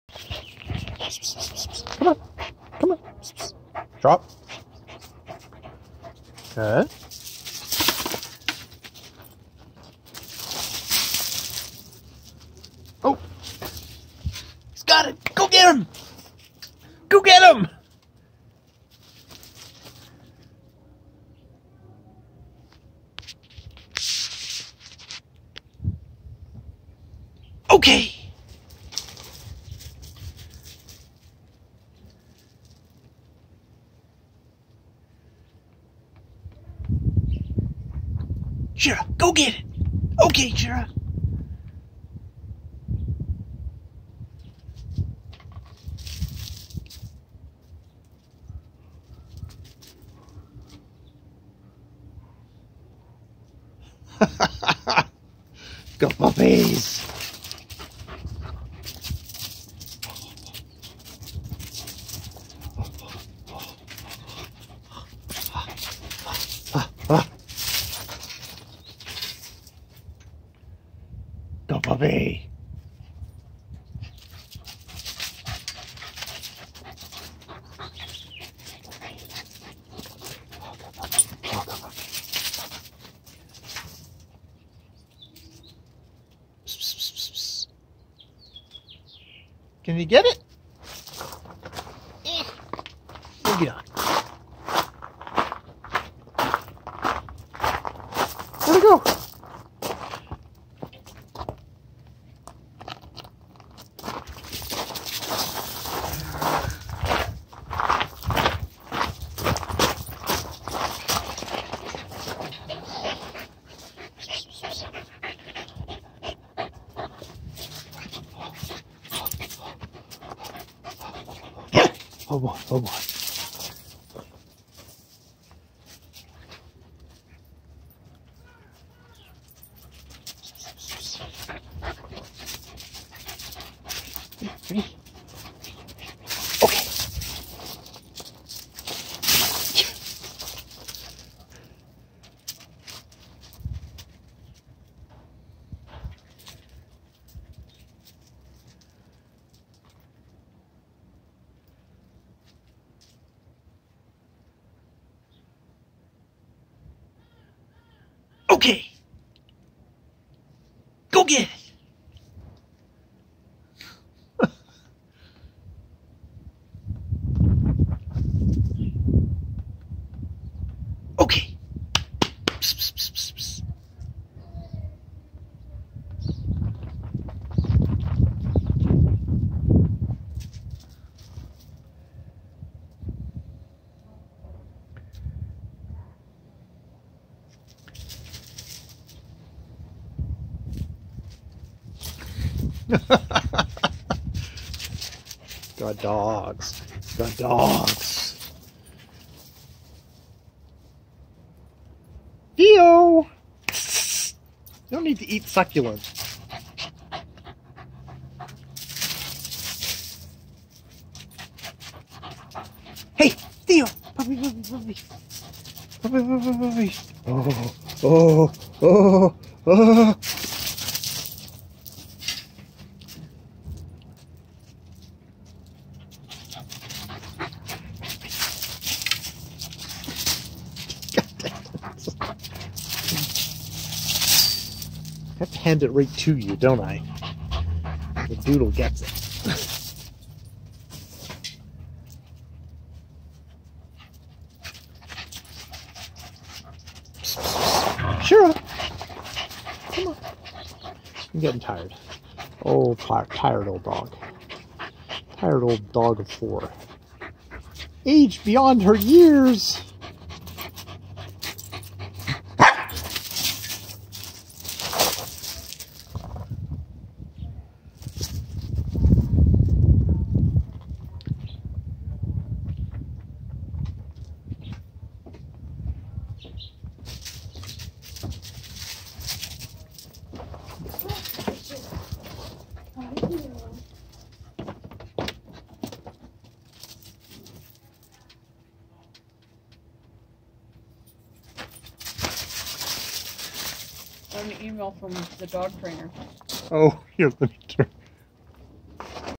Come on. Come on. Drop. Good. Oh. He's got it. Go get him. Go get him. Okay. Shr, go get it. Okay, Shr. Go puppies. Go puppy. Can you get it? Look it on. Where'd it go? Oh boy, oh boy. Okay. Okay. Go get it. Okay. Psst, psst, psst, psst, psst. Got dogs. Got dogs. Theo! You don't need to eat succulents. Hey, Theo! Puppy, puppy, puppy. Puppy, puppy, puppy. Oh, oh, oh, oh. I have to hand it right to you, don't I? The doodle gets it. Sure. Come on. I'm getting tired. Oh, tired old dog. Tired old dog of 4. Aged beyond her years. Got an email from the dog trainer. Oh, here, let me